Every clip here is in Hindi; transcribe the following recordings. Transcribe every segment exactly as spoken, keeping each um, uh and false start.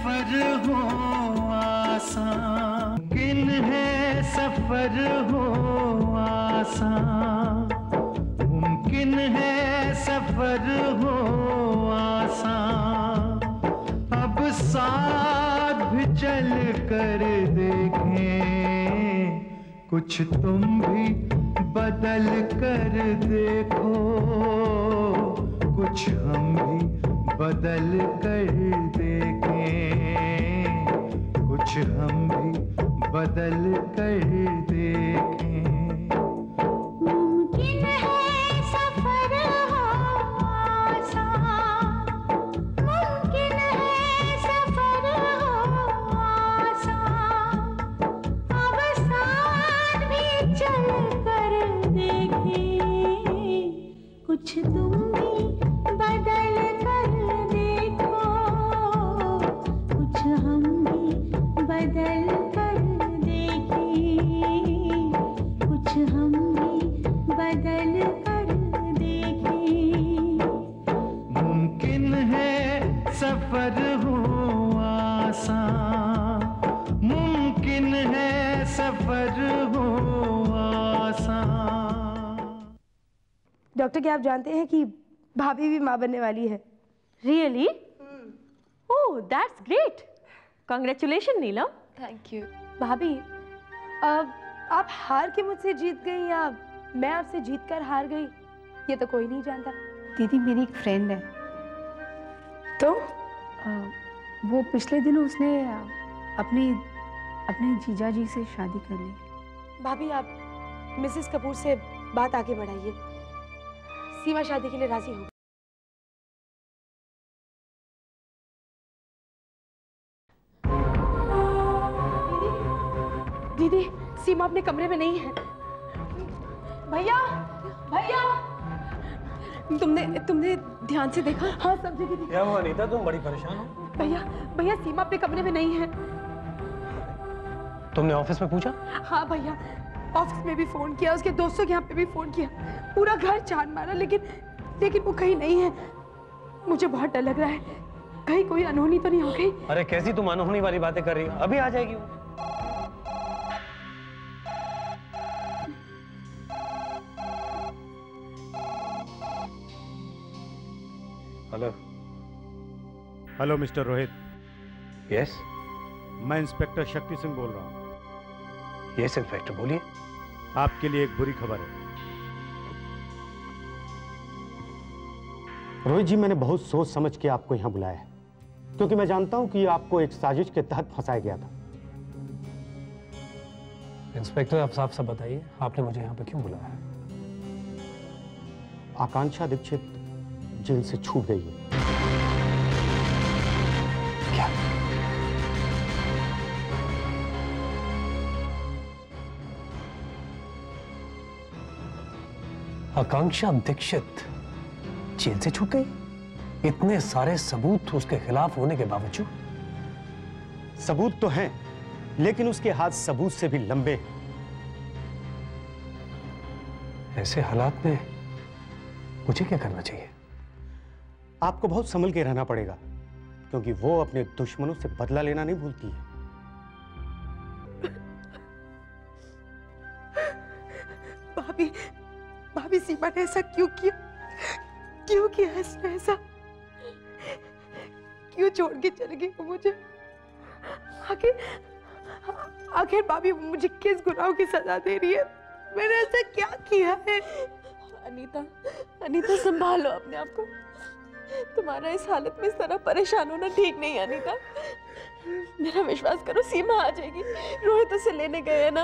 सफर हो आसान, मुमकिन है सफर हो आसान, मुमकिन है सफर हो आसान। अब साथ भी चल कर देखें, कुछ तुम भी बदल कर देखो, कुछ हम भी बदल कर देखें, कुछ हम भी बदल कर देखें। मुमकिन है सफर हो आसान, मुमकिन है सफर हो आसान। अब साथ भी चल कर देखें, कुछ तुम भी बदल कर देखो, कुछ हम भी बदल कर देखें, कुछ हम भी बदल कर देखें। मुमकिन है सफर हो आसान, मुमकिन है सफर हो आसान। डॉक्टर, क्या आप जानते हैं कि भाभी भी माँ बनने वाली है? Really? Oh, that's great. Congratulation Neelam. Thank you. भाभी, अब आप हार के मुझसे जीत गई या मैं आपसे जीत कर हार गई, ये तो कोई नहीं जानता। दीदी, मेरी एक फ्रेंड है, तो आ, वो पिछले दिनों उसने अपनी अपने जीजा जी से शादी कर ली। भाभी, आप मिसेस कपूर से बात आगे बढ़ाइए। सीमा शादी के लिए राजी हो। दीदी, दीदी, सीमा अपने कमरे में नहीं है। भैया, भैया, तुमने तुमने ध्यान से देखा? हाँ, सब जगह देखा। क्या हुआ अनीता, तुम बड़ी परेशान हो? भैया, भैया, सीमा अपने कमरे में नहीं है। तुमने ऑफिस में पूछा? हाँ भैया, ऑफिस में भी फोन किया, उसके दोस्तों के यहाँ पे भी फोन किया, पूरा घर छान मारा, लेकिन लेकिन वो कहीं नहीं है। मुझे बहुत डर लग रहा है, कहीं कोई अनहोनी तो नहीं हो गई। अरे कैसी तुम अनहोनी वाली बातें कर रही हो, अभी आ जाएगी वो। Hello hello mister Rohit. Yes, मैं इंस्पेक्टर शक्ति सिंह बोल रहा हूँ। यस इंस्पेक्टर, बोलिए। आपके लिए एक बुरी खबर है। रोहित जी, मैंने बहुत सोच समझ के आपको यहाँ बुलाया है, क्योंकि मैं जानता हूँ कि आपको एक साजिश के तहत फंसाया गया था। इंस्पेक्टर, आप साफ साफ बताइए, आपने मुझे यहाँ पे क्यों बुलाया है? आकांक्षा दीक्षित जेल से छूट गई है। क्या? आकांक्षा दीक्षित जेल से छूट गई? इतने सारे सबूत उसके खिलाफ होने के बावजूद? सबूत तो हैं, लेकिन उसके हाथ सबूत से भी लंबे हैं। ऐसे हालात में मुझे क्या करना चाहिए? आपको बहुत संभल के रहना पड़ेगा, क्योंकि वो अपने दुश्मनों से बदला लेना नहीं भूलती है। भाभी, भाभी, सीमा ने ऐसा क्यों किया? क्यों किया इसने ऐसा? क्यों छोड़ के चले गई मुझे? आखिर आखिर भाभी मुझे किस गुनाह की सजा दे रही है? मैंने ऐसा क्या किया है? अनीता, अनीता संभालो अपने आप को। तुम्हारा इस हालत में इस तरह परेशान होना ठीक नहीं है अनीता। मेरा विश्वास करो, सीमा आ जाएगी। रोहित उसे लेने गए है ना।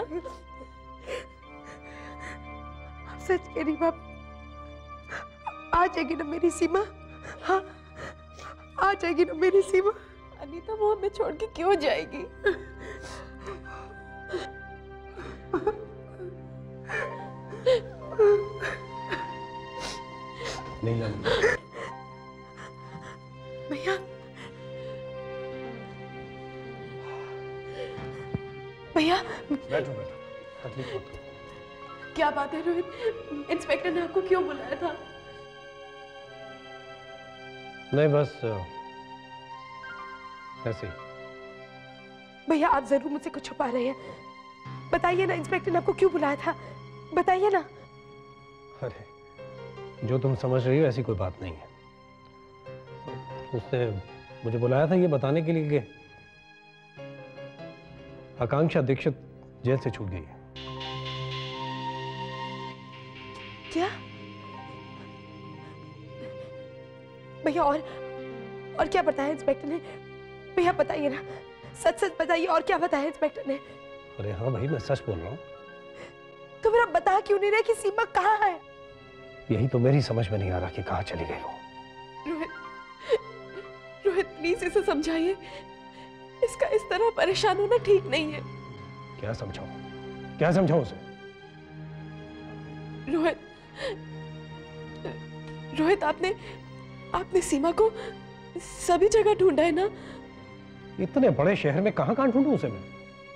आप सच कह रही बाप? आ जाएगी ना मेरी सीमा? हाँ, आ जाएगी ना मेरी सीमा? अनीता, वो हमें छोड़ के क्यों जाएगी? नीलम, भैया, भैया, बैठो बैठो, तकलीफ मत। क्या बात है रोहित? इंस्पेक्टर ने आपको क्यों बुलाया था? नहीं, बस ऐसे ही। भैया आप जरूर मुझसे कुछ छुपा रहे हैं। बताइए ना, इंस्पेक्टर ने आपको क्यों बुलाया था, बताइए ना। अरे जो तुम समझ रही हो ऐसी कोई बात नहीं है। उसने मुझे बुलाया था ये बताने के लिए कि आकांक्षा दीक्षित जेल से छूट गई है। क्या भैया? और और क्या बताया इंस्पेक्टर ने? भैया बताइए ना, सच सच बताइए, और क्या बताया इंस्पेक्टर ने? अरे हाँ भाई, मैं सच बोल रहा हूँ। तो फिर आप बता क्यों नहीं रहे कि सीमा कहाँ है? यही तो मेरी समझ में नहीं आ रहा कि कहाँ चली गई वो। रोहित, रोहित प्लीज इसे समझाइए। इसका इस तरह परेशान होना ठीक नहीं है। क्या समझाऊं? क्या समझाऊं उसे? रोहित, रोहित आपने आपने सीमा को सभी जगह ढूंढा है ना? इतने बड़े शहर में कहां कहां ढूंढूं उसे मैं?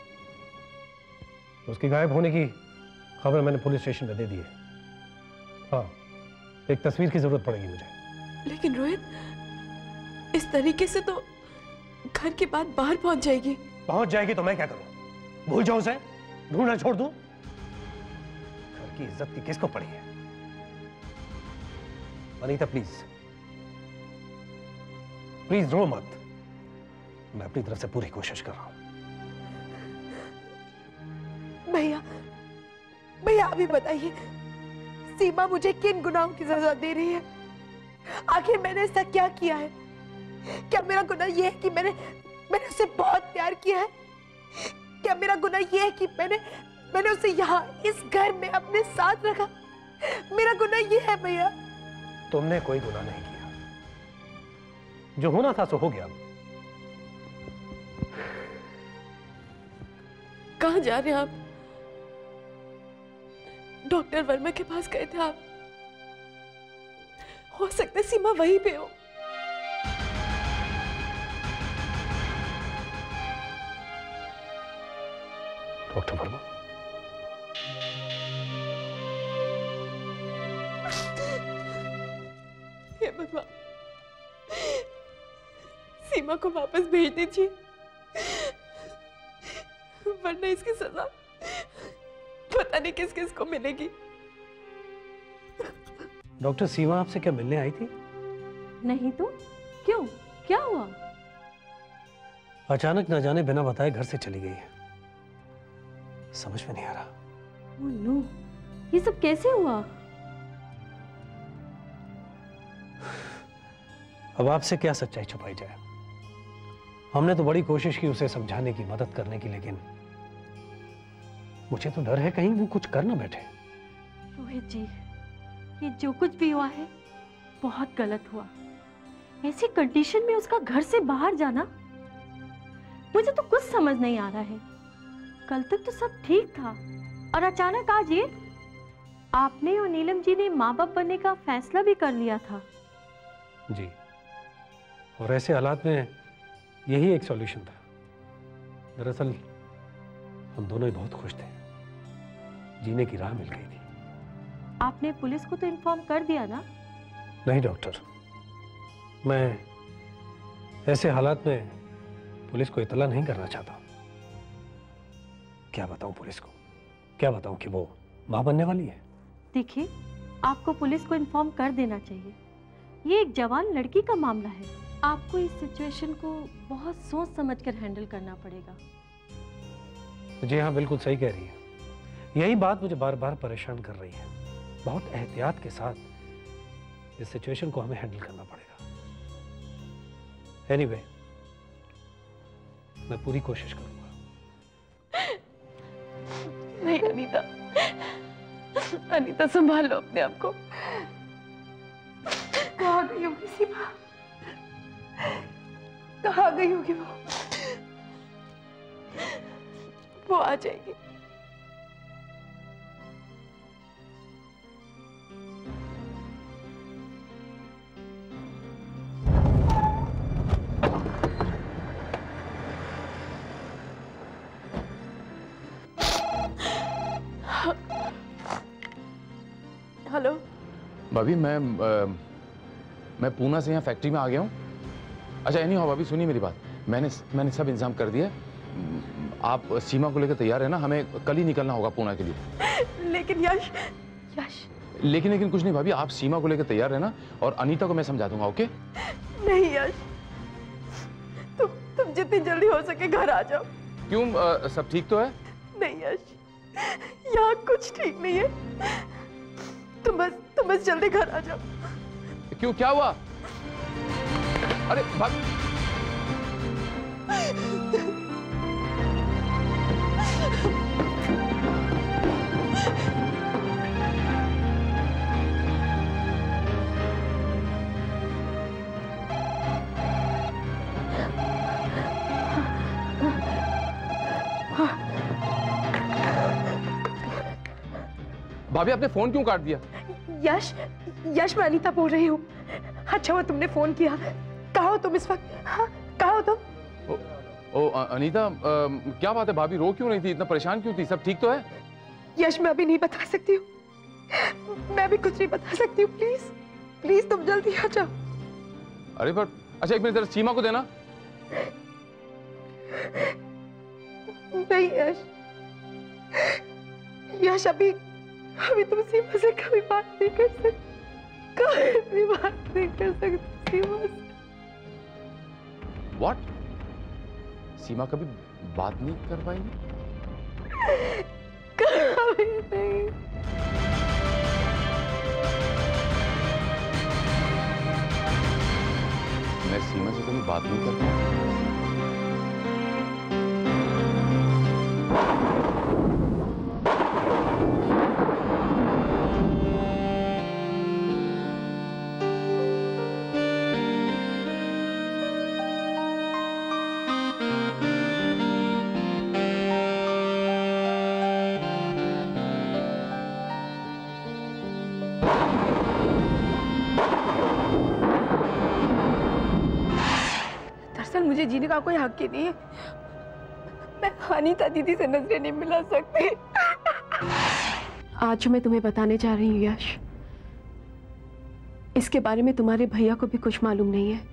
उसकी गायब होने की खबर मैंने पुलिस स्टेशन में दे दी है। हाँ, एक तस्वीर की जरूरत पड़ेगी मुझे। लेकिन रोहित, इस तरीके से तो घर की बात बाहर पहुंच जाएगी। पहुंच जाएगी तो मैं क्या करूं? भूल जाऊं उसे? ढूंढना छोड़ दूं? घर की इज्जत की किसको पड़ी है? अनीता प्लीज प्लीज रो मत। मैं अपनी तरफ से पूरी कोशिश कर रहा हूं। भैया भैया अभी बताइए, सीमा मुझे किन गुनाहों की सजा दे रही है? आखिर मैंने ऐसा क्या किया है? क्या मेरा गुनाह यह है कि मैंने मैंने उसे बहुत प्यार किया है? क्या मेरा गुनाह यह है कि मैंने मैंने उसे यहाँ इस घर में अपने साथ रखा? मेरा गुनाह यह है भैया? तुमने कोई गुनाह नहीं किया। जो होना था सो हो गया। कहाँ जा रहे हैं आप? डॉक्टर वर्मा के पास गए थे आप? हो सकता है सीमा वहीं पे हो। डॉक्टर वर्मा? हे भगवान, सीमा को वापस भेज दीजिए, वरना इसकी सजा पता नहीं किस किस को मिलेगी। डॉक्टर सीमा आपसे क्या मिलने आई थी? नहीं तो क्यों, क्या हुआ? अचानक न जाने बिना बताए घर से चली गई है। समझ में नहीं आ रहा। ओह नो, ये सब कैसे हुआ? अब आपसे क्या सच्चाई छुपाई जाए? हमने तो बड़ी कोशिश की उसे समझाने की, मदद करने की, लेकिन मुझे तो डर है कहीं वो कुछ कर ना बैठे। रोहित जी, ये जो कुछ भी हुआ है बहुत गलत हुआ। ऐसी कंडीशन में उसका घर से बाहर जाना, मुझे तो कुछ समझ नहीं आ रहा है। कल तक तो सब ठीक था और अचानक आज ये। आपने और नीलम जी ने माँ बाप बनने का फैसला भी कर लिया था। जी, और ऐसे हालात में यही एक सॉल्यूशन था। दरअसल हम दोनों ही बहुत खुश थे, जीने की राह मिल गई थी। आपने पुलिस को तो इन्फॉर्म कर दिया ना? नहीं डॉक्टर, मैं ऐसे हालात में पुलिस को इतला नहीं करना चाहता। क्या बताऊं पुलिस को? क्या बताऊं कि वो मां बनने वाली है? देखिए, आपको पुलिस को इन्फॉर्म कर देना चाहिए। ये एक जवान लड़की का मामला है। आपको इस सिचुएशन को बहुत सोच समझ कर हैंडल करना पड़ेगा। जी हाँ, बिल्कुल सही कह रही है। यही बात मुझे बार बार परेशान कर रही है। बहुत एहतियात के साथ इस सिचुएशन को हमें हैंडल करना पड़ेगा। एनीवे, मैं पूरी कोशिश करूंगा। नहीं अनीता, अनीता संभालो अपने आप को। कहाँ गई होगी सीमा? कहाँ गई होगी वो? वो आ जाएगी। हेलो भाभी, मैं आ, मैं पूना से यहाँ फैक्ट्री में आ गया हूँ। अच्छा एनी हो भाभी, सुनिए मेरी बात। मैंने मैंने सब इंतजाम कर दिया। आप सीमा को लेकर तैयार है ना? हमें कल ही निकलना होगा पुणे के लिए। लेकिन यश, यश। लेकिन लेकिन कुछ नहीं भाभी, आप सीमा को लेकर तैयार है ना? और अनीता को मैं समझा दूंगा, ओके? नहीं यश, तुम तुम जितनी जल्दी हो सके घर आ जाओ। क्यों, आ, सब ठीक तो है? नहीं यश, यहाँ कुछ ठीक नहीं है। तुम बस तुम बस जल्दी घर आ जाओ। क्यों, क्या हुआ? अरे भाभी, भाभी आपने फोन क्यों काट दिया? यश, यश मैं अनीता बोल रही हूँ। अच्छा हुआ तुमने फोन किया। कहाँ हो तुम इस वक्त? हाँ, कहाँ हो तुम? ओ, ओ अनीता, आ, क्या बात है? भाभी रो क्यों नहीं थी? इतना परेशान क्यों थी? सब ठीक तो है? यश मैं अभी नहीं बता सकती हूँ, मैं अभी कुछ नहीं बता सकती हूँ। प्लीज प्लीज तुम जल्दी आ जाओ। अरे पर अच्छा एक मिनट, जरा सीमा को देना। नहीं यश, यश अभी अभी तुम सीमा से कभी बात नहीं कर सकते, कभी भी बात नहीं कर सकते सीमा से। What? सीमा कभी बात नहीं कर पाएंगी? कभी नहीं। मैं सीमा से कभी बात नहीं कर पाऊंगा। मुझे जीने का कोई हक ही नहीं है। मैं अनीता दीदी से नजरें नहीं मिला सकती। आज मैं तुम्हें बताने जा रही हूँ यश, इसके बारे में तुम्हारे भैया को भी कुछ मालूम नहीं है,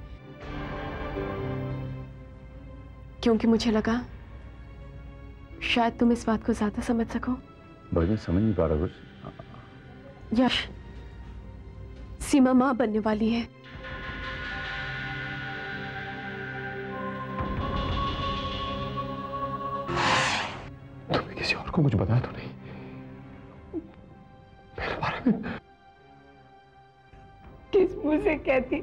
क्योंकि मुझे लगा शायद तुम इस बात को ज्यादा समझ सको। भाई मैं समझ नहीं पा रहा कुछ। यश, सीमा मां बनने वाली है। किसी और को कुछ बताया तो नहीं मेरे बारे में? किस मुंह से कहती,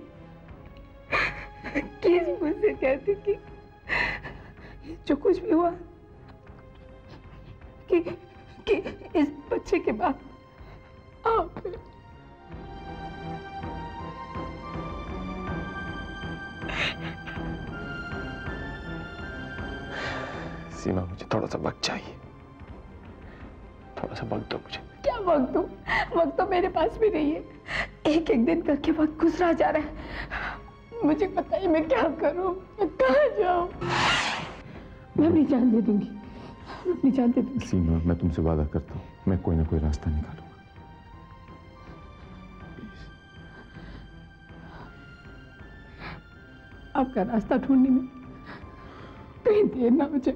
किस मुंह से कहती कि जो कुछ भी हुआ कि कि इस बच्चे के बाद आप सीमा, मुझे थोड़ा सा वक्त चाहिए, थोड़ा सा वक्त दो मुझे। क्या वक्त दो? वक्त तो मेरे पास भी नहीं है। एक एक दिन करके वक्त गुजरा जा रहा है। मुझे पता है मैं क्या करूं, मैं कहाँ जाऊं। मैं अपनी जान दे दूंगी, अपनी जान दे दूंगी। सीमा, मैं तुमसे वादा करता हूँ, मैं कोई ना कोई रास्ता निकालूंगा। आपका रास्ता ढूंढने में कहीं देर ना हो जाए।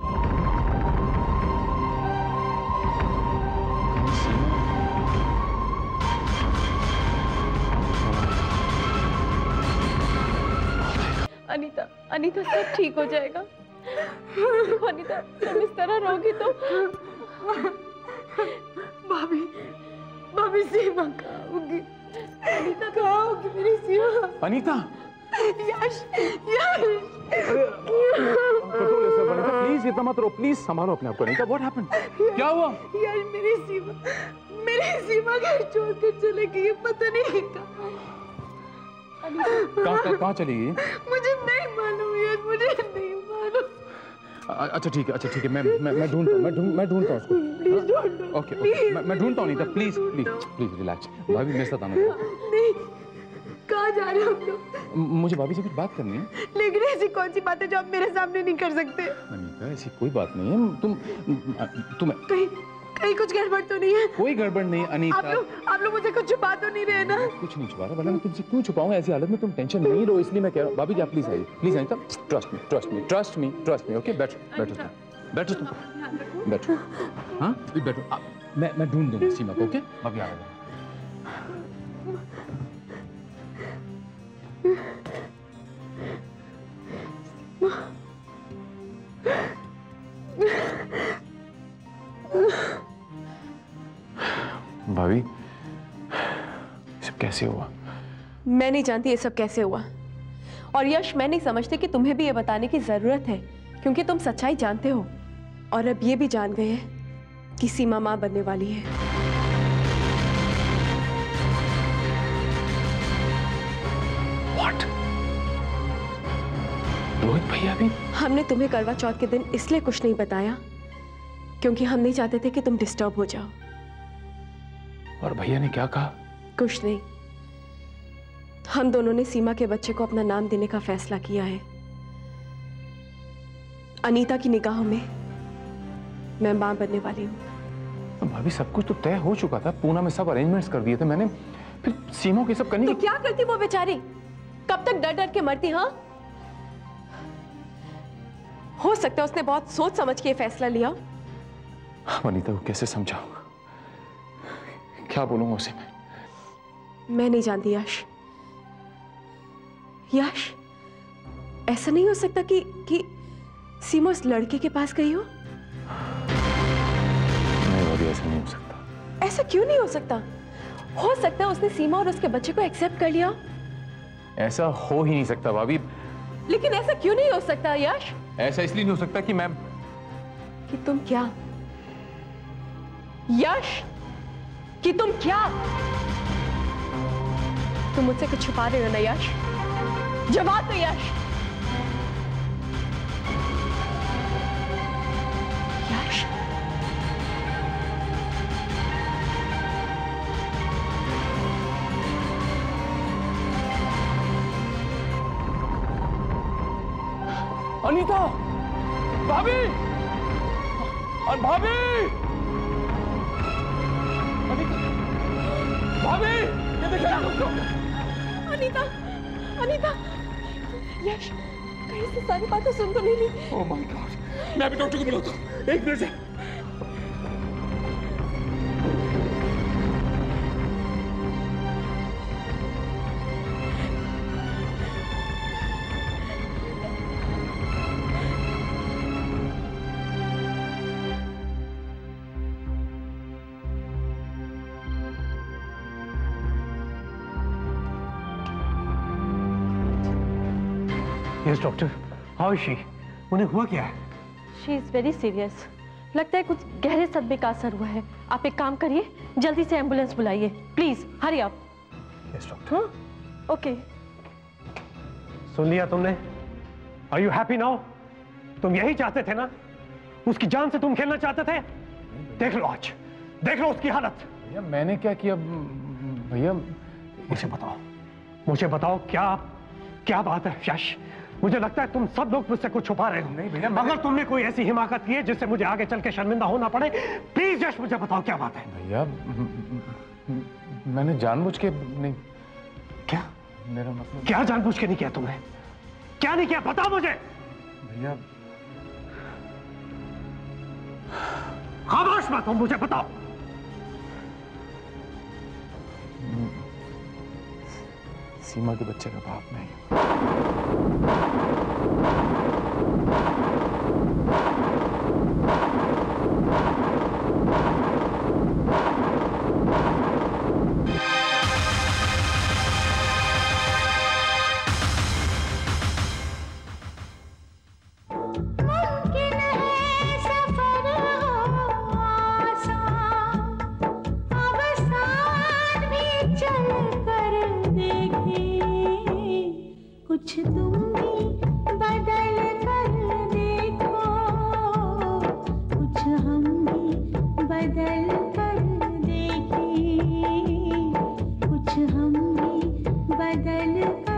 अनीता, अनीता सब ठीक हो जाएगा। अनीता तुम इस तरह रोगी तो भाभी, भाभी सीमा कहाँ होगी? अनीता कहाँ होगी मेरी सीमा? अनीता, यश, यश, प्लीज इतना मत रो, प्लीज संभालो अपने आप को। Anita, what happened? क्या हुआ? यार मेरी सीमा, मेरी सीमा घर छोड़ कर चले गई, पता नहीं कहाँ। कहाँ कहाँ चली गई? मुझे नहीं मालूम यार, मुझे नहीं मालूम। अच्छा ठीक है, अच्छा ठीक है, मैं मैं मैं ढूंढता हूँ, मैं ढूंढ मैं ढूंढता हूँ उसको। प्लीज ढूंढो। ओके ओके, मैं मैं ढूंढता हूँ। Anita please please please relax. भाभी मेरे साथ आना। नहीं, कहाँ जा रहे हो हम लोग? मुझे भाभी से कुछ बात करनी है। लेकिन ऐसी कौन सी बात है जो आप मेरे सामने नहीं कर सकते? अनीता, ऐसी कोई बात नहीं है। तुम तुम कहीं कहीं कुछ गड़बड़ तो नहीं है? कोई गड़बड़ नहीं अनीता। आप लोग आप लोग मुझे कुछ छुपा तो नहीं रहे ना? कुछ नहीं छुपा रहा, वरना मैं तुमसे क्यों छुपाऊंगा? ऐसी हालत में तुम टेंशन नहीं लो, इसलिए मैं कह रहा हूँ। भाभी जी आप प्लीज आइए, please Anita, trust me trust me trust me trust me okay? बैठो बैठो तुम बैठो तुम बैठो। हाँ बैठो, मैं मैं ढूंढ दूंगा सीमा को। ओके भाभी आ रहा। भाभी सब कैसे हुआ? मैं नहीं जानती ये सब कैसे हुआ, और यश मैं नहीं समझती कि तुम्हें भी ये बताने की जरूरत है, क्योंकि तुम सच्चाई जानते हो और अब ये भी जान गए हैं कि सीमा मां बनने वाली है। What? रोहित भैया भी? हमने तुम्हें करवा चौथ के दिन इसलिए कुछ नहीं बताया क्योंकि हम नहीं चाहते थे कि तुम डिस्टर्ब हो जाओ। और भैया ने क्या कहा? कुछ नहीं, हम दोनों ने सीमा के बच्चे को अपना नाम देने का फैसला किया है। अनीता की निगाहों में मैं मां बनने वाली हूँ। भाभी सब कुछ तो तय हो चुका था, पूना में सब अरेंजमेंट्स कर दिए थे मैंने, फिर सीमा के सब करने तो क्या करती वो बेचारी? कब तक डर डर के मरती? हाँ, हो सकता है उसने बहुत सोच समझ के ये फैसला लिया। अनीता को कैसे समझाऊंगा, क्या बोलूंगा उसे मैं? मैं नहीं जानती यश। यश ऐसा नहीं हो सकता कि कि सीमा उस लड़के के पास गई हो? नहीं भाभी ऐसा नहीं हो सकता। ऐसा क्यों नहीं हो सकता? हो सकता है उसने सीमा और उसके बच्चे को एक्सेप्ट कर लिया। ऐसा हो ही नहीं सकता भाभी। लेकिन ऐसा क्यों नहीं हो सकता यश? ऐसा इसलिए नहीं हो सकता कि मैं कि तुम क्या यश कि तुम क्या तुम मुझसे कुछ छुपा रहे हो ना यश? जवाब दो यश। यश अनीता, भाभी, और भाभी, अनीता, भाभी, ये देखिए उसको। अनीता, अनीता, यश कहीं से सारी बातें सुन तो नहीं ली? ओह माय गॉड, मैं अभी डॉक्टर को बुलाता हूँ, एक मिनट से। Yes doctor, how is she? उन्हें हुआ क्या है? She is very serious. लगता है कुछ गहरे सदमे का असर हुआ है। आप एक काम करिए, जल्दी से एम्बुलेंस बुलाइए please, hurry up. Yes doctor. हाँ ओके। सुन लिया तुमने? Are you happy now? तुम यही चाहते थे ना? उसकी जान से तुम खेलना चाहते थे? देख लो आज, देख लो उसकी हालत। भैया मैंने क्या किया? भैया मुझे बताओ, मुझे बताओ क्या क्या बात है यश? मुझे लगता है तुम सब लोग मुझसे कुछ छुपा रहे हो। नहीं भैया, अगर तुमने कोई ऐसी हिमाकत की है जिससे मुझे आगे चल के शर्मिंदा होना पड़े, प्लीज यश मुझे बताओ क्या बात है। भैया मैंने जानबूझ के नहीं। क्या? मेरा मतलब क्या जानबूझ के नहीं किया तुमने? क्या नहीं किया बताओ मुझे। भैया खामोश मत हो, मुझे बताओ। सीमा के बच्चे का बाप नहीं। कुछ तुम भी बदल कर देखो, कुछ हम भी बदल कर देखें, कुछ हम भी बदल कर